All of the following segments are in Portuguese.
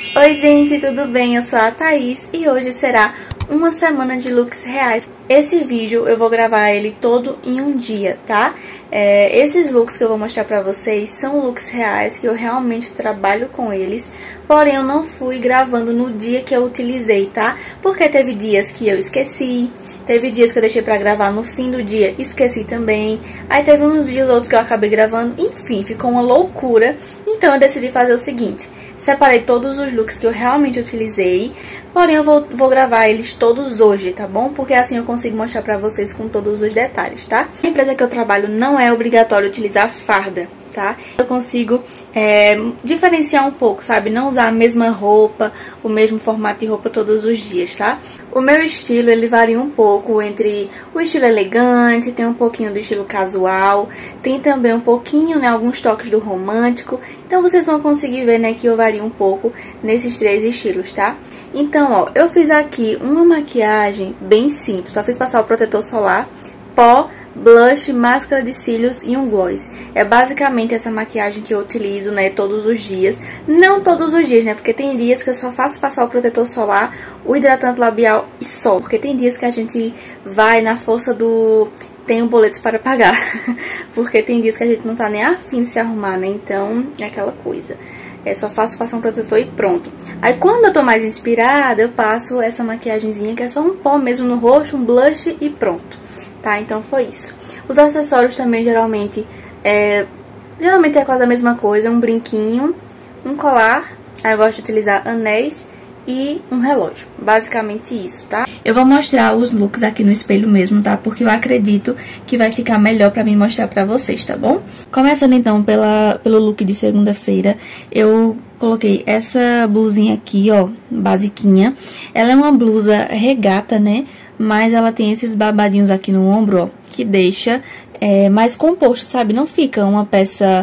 Oi gente, tudo bem? Eu sou a Thaís e hoje será uma semana de looks reais. Esse vídeo eu vou gravar ele todo em um dia, tá? Esses looks que eu vou mostrar pra vocês são looks reais que eu realmente trabalho com eles. Porém eu não fui gravando no dia que eu utilizei, tá? Porque teve dias que eu esqueci, teve dias que eu deixei pra gravar no fim do dia, esqueci também. Aí teve uns dias outros que eu acabei gravando, enfim, ficou uma loucura. Então eu decidi fazer o seguinte: separei todos os looks que eu realmente utilizei, porém eu vou gravar eles todos hoje, tá bom? Porque assim eu consigo mostrar pra vocês com todos os detalhes, tá? A empresa que eu trabalho não é obrigatório utilizar farda, tá? Eu consigo diferenciar um pouco, sabe? Não usar a mesma roupa, o mesmo formato de roupa todos os dias, tá? O meu estilo, ele varia um pouco entre o estilo elegante, tem um pouquinho do estilo casual, tem também um pouquinho, né, alguns toques do romântico. Então vocês vão conseguir ver, né, que eu vario um pouco nesses três estilos, tá? Então, ó, eu fiz aqui uma maquiagem bem simples, só fiz passar o protetor solar, pó, blush, máscara de cílios e um gloss. É basicamente essa maquiagem que eu utilizo, né, todos os dias. Não todos os dias, né, porque tem dias que eu só faço passar o protetor solar, o hidratante labial e só. Porque tem dias que a gente vai na força do... tenho boletos para pagar. Porque tem dias que a gente não tá nem afim de se arrumar, né, então é aquela coisa. Só faço passar um protetor e pronto. Aí quando eu tô mais inspirada, eu passo essa maquiagemzinha que é só um pó mesmo no rosto, um blush e pronto. Tá, então foi isso. Os acessórios também geralmente é quase a mesma coisa. Um brinquinho, um colar. Aí eu gosto de utilizar anéis e um relógio. Basicamente isso, tá? Eu vou mostrar os looks aqui no espelho mesmo, tá? Porque eu acredito que vai ficar melhor pra mim mostrar pra vocês, tá bom? Começando então pelo look de segunda-feira, eu coloquei essa blusinha aqui, ó, basiquinha. Ela é uma blusa regata, né? Mas ela tem esses babadinhos aqui no ombro, ó, que deixa mais composto, sabe? Não fica uma peça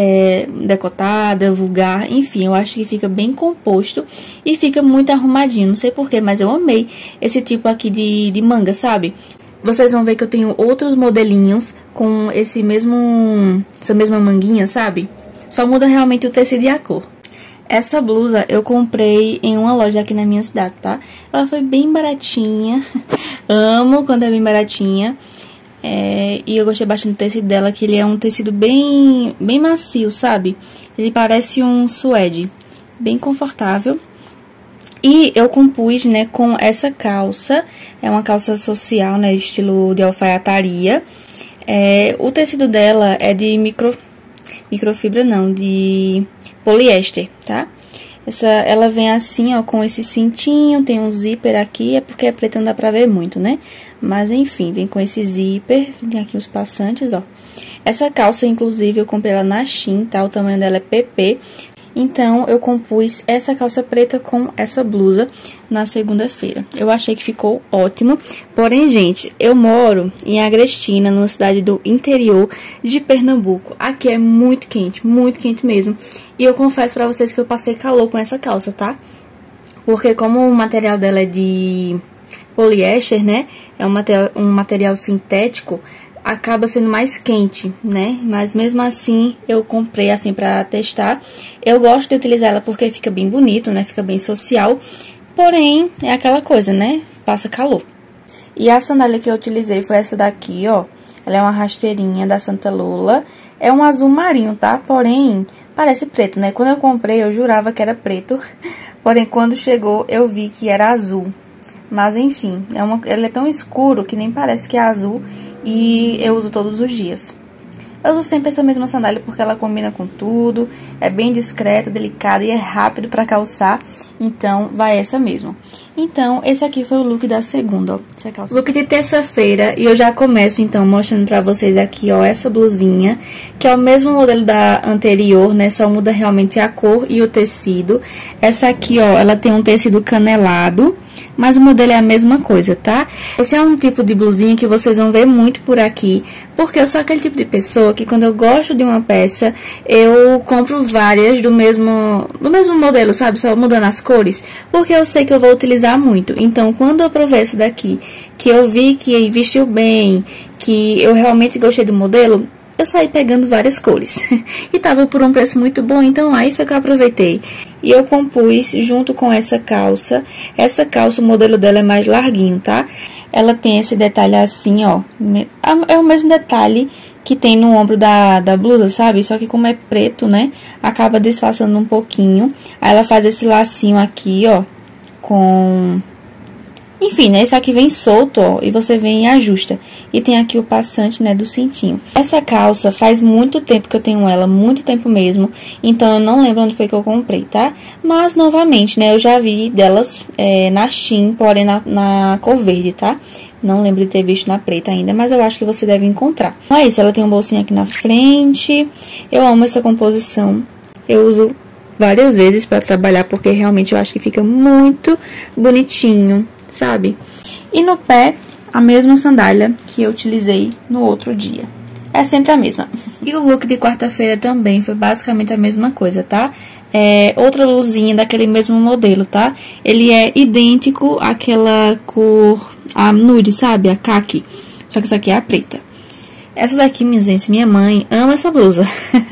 decotada, vulgar, enfim, eu acho que fica bem composto e fica muito arrumadinho. Não sei porquê, mas eu amei esse tipo aqui de manga, sabe? Vocês vão ver que eu tenho outros modelinhos com essa mesma manguinha, sabe? Só muda realmente o tecido e a cor. Essa blusa eu comprei em uma loja aqui na minha cidade, tá? Ela foi bem baratinha. Amo quando é bem baratinha. E eu gostei bastante do tecido dela, que ele é um tecido bem macio, sabe? Ele parece um suede. Bem confortável. E eu compus, né, com essa calça. É uma calça social, né, estilo de alfaiataria. O tecido dela é de microfibra não, de poliéster, tá? Ela vem assim, ó, com esse cintinho, tem um zíper aqui, é porque é preta, não dá pra ver muito, né? Mas enfim, vem com esse zíper, tem aqui os passantes, ó. Essa calça, inclusive, eu comprei ela na Shein, tá? O tamanho dela é PP. Então, eu compus essa calça preta com essa blusa na segunda-feira. Eu achei que ficou ótimo. Porém, gente, eu moro em Agrestina, numa cidade do interior de Pernambuco. Aqui é muito quente mesmo. E eu confesso pra vocês que eu passei calor com essa calça, tá? Porque como o material dela é de poliéster, né? É um material sintético, acaba sendo mais quente, né? Mas mesmo assim, eu comprei assim pra testar. Eu gosto de utilizar ela porque fica bem bonito, né? Fica bem social. Porém, é aquela coisa, né? Passa calor. E a sandália que eu utilizei foi essa daqui, ó. Ela é uma rasteirinha da Santa Lola. É um azul marinho, tá? Porém, parece preto, né? Quando eu comprei, eu jurava que era preto. Porém, quando chegou, eu vi que era azul. Mas, enfim, ele é tão escuro que nem parece que é azul. E eu uso todos os dias. Eu uso sempre essa mesma sandália porque ela combina com tudo. É bem discreta, delicada e é rápido pra calçar. Então, vai essa mesmo. Então, esse aqui foi o look da segunda, ó. Essa calça. Look de terça-feira. E eu já começo, então, mostrando pra vocês aqui, ó, essa blusinha. Que é o mesmo modelo da anterior, né? Só muda realmente a cor e o tecido. Essa aqui, ó, ela tem um tecido canelado. Mas o modelo é a mesma coisa, tá? Esse é um tipo de blusinha que vocês vão ver muito por aqui. Porque eu sou aquele tipo de pessoa que quando eu gosto de uma peça, eu compro várias do mesmo modelo, sabe? Só mudando as cores. Porque eu sei que eu vou utilizar muito. Então, quando eu provei essa daqui, que eu vi que vestiu bem, que eu realmente gostei do modelo, eu saí pegando várias cores. E tava por um preço muito bom, então aí foi que eu aproveitei. E eu compus junto com essa calça. Essa calça, o modelo dela é mais larguinho, tá? Ela tem esse detalhe assim, ó. É o mesmo detalhe que tem no ombro da blusa, sabe? Só que como é preto, né? Acaba disfarçando um pouquinho. Aí ela faz esse lacinho aqui, ó. Com... Enfim, né? Esse aqui vem solto, ó. E você vem e ajusta. E tem aqui o passante, né? Do cintinho. Essa calça faz muito tempo que eu tenho ela. Muito tempo mesmo. Então, eu não lembro onde foi que eu comprei, tá? Mas, novamente, né? Eu já vi delas na Shein, porém na cor verde, tá? Não lembro de ter visto na preta ainda, mas eu acho que você deve encontrar. Então é isso, ela tem um bolsinho aqui na frente. Eu amo essa composição. Eu uso várias vezes pra trabalhar, porque realmente eu acho que fica muito bonitinho, sabe? E no pé, a mesma sandália que eu utilizei no outro dia. É sempre a mesma. E o look de quarta-feira também foi basicamente a mesma coisa, tá? Outra luzinha daquele mesmo modelo, tá? Ele é idêntico àquela cor, a nude, sabe? A caqui. Só que essa aqui é a preta. Essa daqui, minha gente, minha mãe ama essa blusa.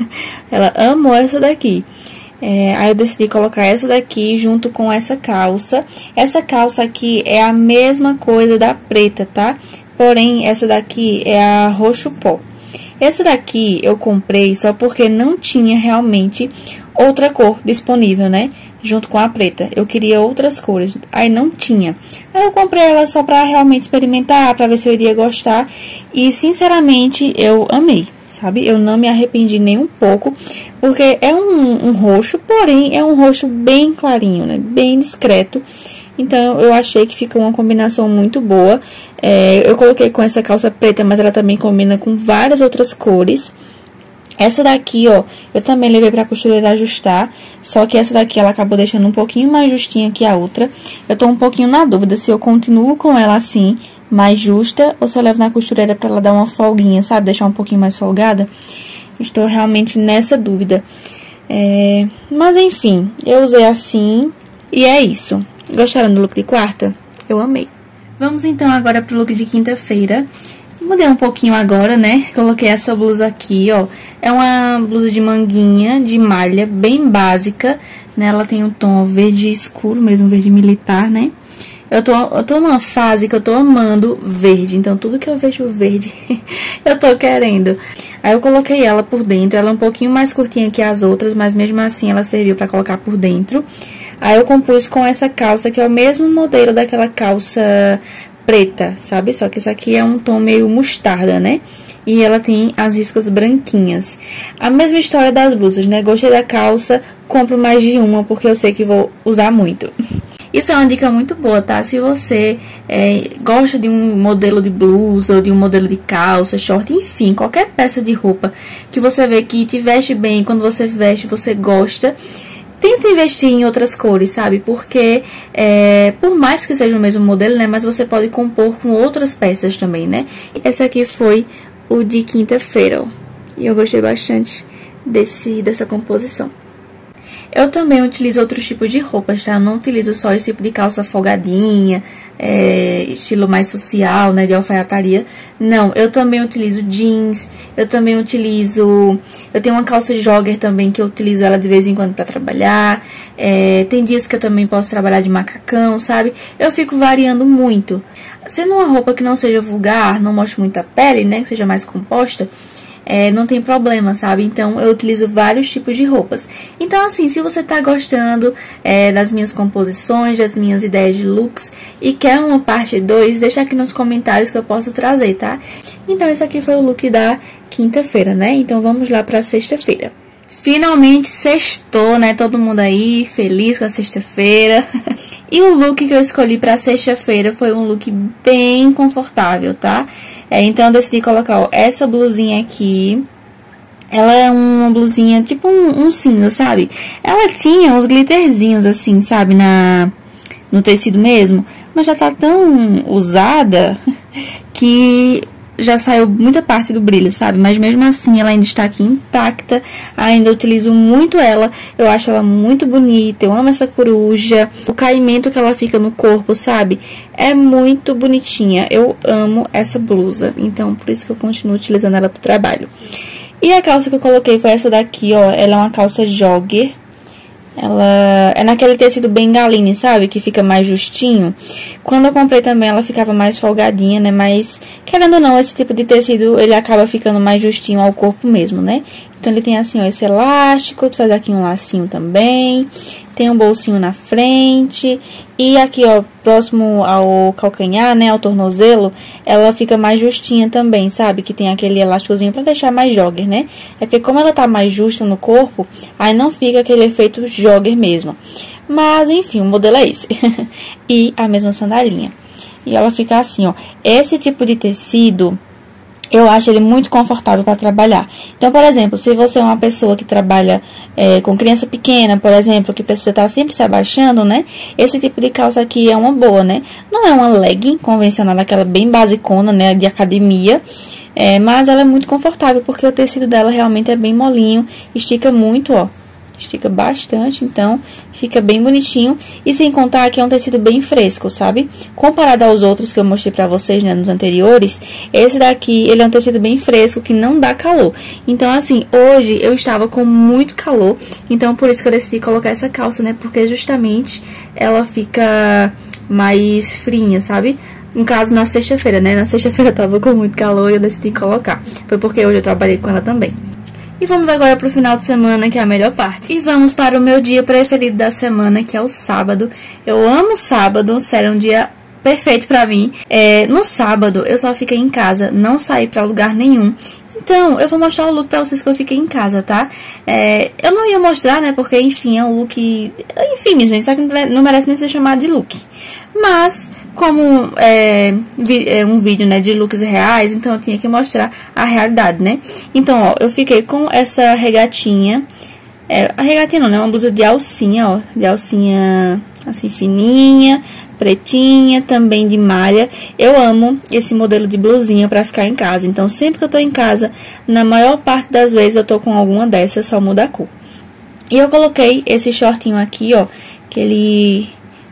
Ela amou essa daqui. Aí eu decidi colocar essa daqui junto com essa calça. Essa calça aqui é a mesma coisa da preta, tá? Porém, essa daqui é a roxo pó. Essa daqui eu comprei só porque não tinha realmente outra cor disponível, né? Junto com a preta. Eu queria outras cores. Aí não tinha. Aí eu comprei ela só pra realmente experimentar, pra ver se eu iria gostar. E, sinceramente, eu amei, sabe? Eu não me arrependi nem um pouco. Porque é um roxo, porém é um roxo bem clarinho, né? Bem discreto. Então, eu achei que ficou uma combinação muito boa. Eu coloquei com essa calça preta, mas ela também combina com várias outras cores. Essa daqui, ó, eu também levei pra costureira ajustar, só que essa daqui ela acabou deixando um pouquinho mais justinha que a outra. Eu tô um pouquinho na dúvida se eu continuo com ela assim, mais justa, ou se eu levo na costureira pra ela dar uma folguinha, sabe? Deixar um pouquinho mais folgada. Estou realmente nessa dúvida. Mas enfim, eu usei assim e é isso. Gostaram do look de quarta? Eu amei. Vamos então agora pro look de quinta-feira. Mudei um pouquinho agora, né? Coloquei essa blusa aqui, ó. É uma blusa de manguinha, de malha, bem básica, né? Ela tem um tom verde escuro, mesmo verde militar, né? Eu tô numa fase que eu tô amando verde, então tudo que eu vejo verde, eu tô querendo. Aí eu coloquei ela por dentro, ela é um pouquinho mais curtinha que as outras, mas mesmo assim ela serviu pra colocar por dentro. Aí eu compus com essa calça, que é o mesmo modelo daquela calça preta, sabe? Só que essa aqui é um tom meio mostarda, né? E ela tem as riscas branquinhas. A mesma história das blusas, né? Gostei da calça, compro mais de uma, porque eu sei que vou usar muito. Isso é uma dica muito boa, tá? Se você gosta de um modelo de blusa, ou de um modelo de calça, short, enfim, qualquer peça de roupa que você vê que te veste bem, quando você veste, você gosta, tenta investir em outras cores, sabe? Porque, por mais que seja o mesmo modelo, né? Mas você pode compor com outras peças também, né? Esse aqui foi o de quinta-feira, ó. E eu gostei bastante dessa composição. Eu também utilizo outros tipos de roupas, tá? Eu não utilizo só esse tipo de calça folgadinha, estilo mais social, né? De alfaiataria. Não, eu também utilizo jeans, eu também utilizo... Eu tenho uma calça jogger também, que eu utilizo ela de vez em quando pra trabalhar. Tem dias que eu também posso trabalhar de macacão, sabe? Eu fico variando muito. Sendo uma roupa que não seja vulgar, não mostre muita pele, né? Que seja mais composta... não tem problema, sabe? Então, eu utilizo vários tipos de roupas. Então, assim, se você tá gostando das minhas composições, das minhas ideias de looks e quer uma parte 2, deixa aqui nos comentários que eu posso trazer, tá? Então, esse aqui foi o look da quinta-feira, né? Então, vamos lá pra sexta-feira. Finalmente sextou, né? Todo mundo aí feliz com a sexta-feira. E o look que eu escolhi pra sexta-feira foi um look bem confortável, tá? Então eu decidi colocar, ó, essa blusinha aqui. Ela é uma blusinha tipo um cinza, sabe? Ela tinha uns glitterzinhos assim, sabe? No tecido mesmo. Mas já tá tão usada que já saiu muita parte do brilho, sabe? Mas mesmo assim ela ainda está aqui intacta. Ainda utilizo muito ela. Eu acho ela muito bonita. Eu amo essa coruja. O caimento que ela fica no corpo, sabe? É muito bonitinha. Eu amo essa blusa. Então por isso que eu continuo utilizando ela pro trabalho. E a calça que eu coloquei foi essa daqui, ó. Ela é uma calça jogger. Ela é naquele tecido bengaline, sabe? Que fica mais justinho. Quando eu comprei também, ela ficava mais folgadinha, né? Mas, querendo ou não, esse tipo de tecido, ele acaba ficando mais justinho ao corpo mesmo, né? Então, ele tem assim, ó, esse elástico. Tu faz aqui um lacinho também. Tem um bolsinho na frente. E aqui, ó, próximo ao calcanhar, né? Ao tornozelo, ela fica mais justinha também, sabe? Que tem aquele elásticozinho pra deixar mais jogger, né? É porque como ela tá mais justa no corpo, aí não fica aquele efeito jogger mesmo. Mas, enfim, o modelo é esse. E a mesma sandalinha. E ela fica assim, ó. Esse tipo de tecido, eu acho ele muito confortável para trabalhar. Então, por exemplo, se você é uma pessoa que trabalha com criança pequena, por exemplo, que precisa estar sempre se abaixando, né? Esse tipo de calça aqui é uma boa, né? Não é uma legging convencional, aquela bem basicona, né? De academia. Mas ela é muito confortável, porque o tecido dela realmente é bem molinho. Estica muito, ó. Estica bastante, então fica bem bonitinho. E sem contar que é um tecido bem fresco, sabe? Comparado aos outros que eu mostrei pra vocês, né, nos anteriores, esse daqui, ele é um tecido bem fresco, que não dá calor. Então, assim, hoje eu estava com muito calor, então por isso que eu decidi colocar essa calça, né? Porque justamente ela fica mais frinha, sabe? No caso, na sexta-feira, né? Na sexta-feira eu tava com muito calor e eu decidi colocar. Foi porque hoje eu trabalhei com ela também. E vamos agora pro final de semana, que é a melhor parte. E vamos para o meu dia preferido da semana, que é o sábado. Eu amo sábado, sério, é um dia perfeito pra mim. No sábado, eu só fiquei em casa, não saí pra lugar nenhum. Então, eu vou mostrar o look pra vocês que eu fiquei em casa, tá? Eu não ia mostrar, né, porque, enfim, é um look... Enfim, gente, só que não merece nem ser chamado de look. Mas, como um vídeo, né, de looks reais, então eu tinha que mostrar a realidade, né? Então, ó, eu fiquei com essa regatinha. A regatinha não, né? Uma blusa de alcinha, ó. De alcinha, assim, fininha, pretinha, também de malha. Eu amo esse modelo de blusinha pra ficar em casa. Então, sempre que eu tô em casa, na maior parte das vezes eu tô com alguma dessas, só muda a cor. E eu coloquei esse shortinho aqui, ó, que ele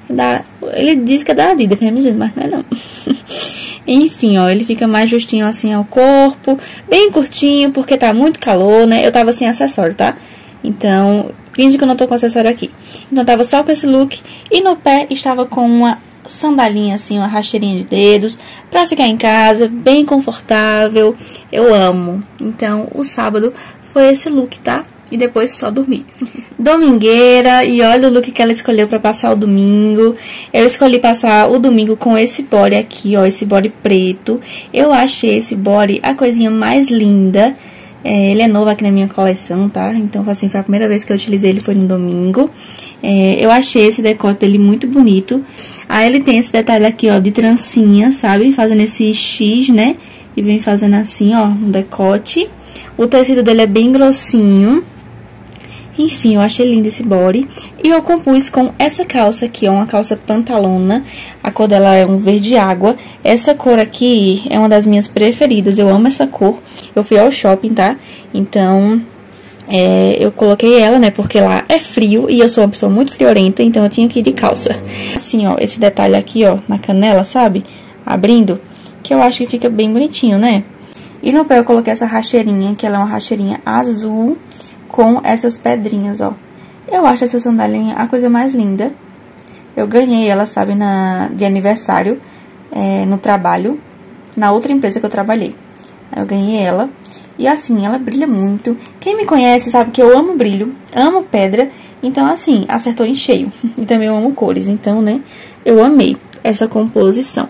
diz que é da Adidas, mas não é não. Enfim, ó, ele fica mais justinho assim ao corpo, bem curtinho, porque tá muito calor, né? Eu tava sem acessório, tá? Então, finge que eu não tô com acessório aqui. Então, tava só com esse look. E no pé, estava com uma sandalinha assim, uma rasteirinha de dedos, pra ficar em casa, bem confortável. Eu amo. Então, o sábado foi esse look, tá? E depois só dormir. Domingueira, e olha o look que ela escolheu pra passar o domingo. Eu escolhi passar o domingo com esse body aqui, ó, esse body preto. Eu achei esse body a coisinha mais linda. Ele é novo aqui na minha coleção, tá? Então, assim, foi a primeira vez que eu utilizei ele, foi no domingo. Eu achei esse decote dele muito bonito. Aí ele tem esse detalhe aqui, ó, de trancinha, sabe? Fazendo esse X, né? E vem fazendo assim, ó, no decote. O tecido dele é bem grossinho. Enfim, eu achei lindo esse body. E eu compus com essa calça aqui, ó, uma calça pantalona. A cor dela é um verde água. Essa cor aqui é uma das minhas preferidas. Eu amo essa cor. Eu fui ao shopping, tá? Então, eu coloquei ela, né? Porque lá é frio e eu sou uma pessoa muito friorenta, então eu tinha que ir de calça. Assim, ó, esse detalhe aqui, ó, na canela, sabe? Abrindo, que eu acho que fica bem bonitinho, né? E no pé eu coloquei essa rasteirinha, que ela é uma rasteirinha azul com essas pedrinhas, ó. Eu acho essa sandalinha a coisa mais linda. Eu ganhei ela, sabe, de aniversário, no trabalho, na outra empresa que eu trabalhei. Eu ganhei ela. E assim, ela brilha muito. Quem me conhece sabe que eu amo brilho, amo pedra. Então, assim, acertou em cheio. E também eu amo cores, então, né, eu amei essa composição.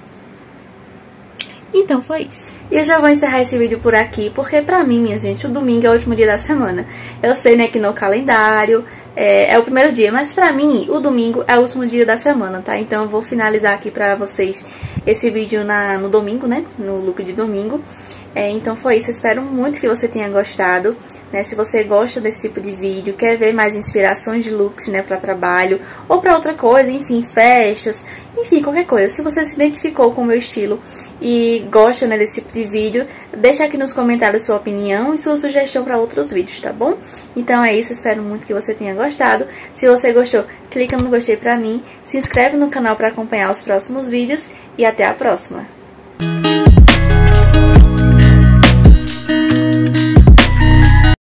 Então foi isso. E eu já vou encerrar esse vídeo por aqui, porque pra mim, minha gente, o domingo é o último dia da semana. Eu sei, né, que no calendário é o primeiro dia, mas pra mim, o domingo é o último dia da semana, tá? Então eu vou finalizar aqui pra vocês esse vídeo no domingo, né, no look de domingo. Então foi isso, espero muito que você tenha gostado, né? Se você gosta desse tipo de vídeo, quer ver mais inspirações de looks, né, pra trabalho ou pra outra coisa, enfim, festas, enfim, qualquer coisa. Se você se identificou com o meu estilo e gosta, né, desse tipo de vídeo, deixa aqui nos comentários sua opinião e sua sugestão para outros vídeos, tá bom? Então é isso, espero muito que você tenha gostado. Se você gostou, clica no gostei pra mim, se inscreve no canal para acompanhar os próximos vídeos e até a próxima!